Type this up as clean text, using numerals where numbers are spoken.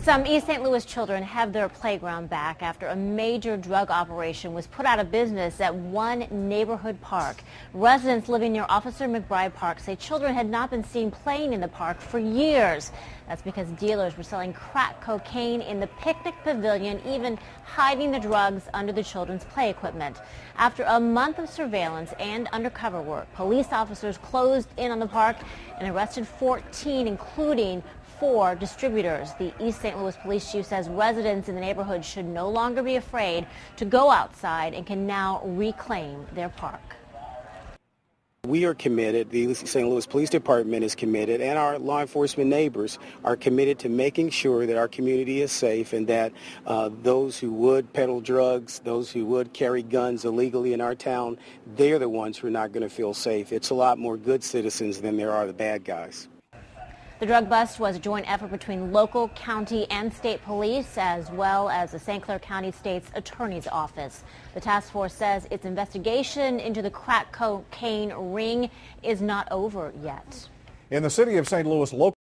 Some East St. Louis children have their playground back after a major drug operation was put out of business at one neighborhood park. Residents living near Officer McBride Park say children had not been seen playing in the park for years. That's because dealers were selling crack cocaine in the picnic pavilion, even hiding the drugs under the children's play equipment. After a month of surveillance and undercover work, police officers closed in on the park and arrested 14, including 4 distributors. The East St. Louis Police Chief says residents in the neighborhood should no longer be afraid to go outside and can now reclaim their park. We are committed, the East St. Louis Police Department is committed, and our law enforcement neighbors are committed to making sure that our community is safe and that those who would peddle drugs, those who would carry guns illegally in our town, they're the ones who are not going to feel safe. It's a lot more good citizens than there are the bad guys. The drug bust was a joint effort between local, county, and state police, as well as the St. Clair County State's Attorney's Office. The task force says its investigation into the crack cocaine ring is not over yet. In the city of St. Louis, local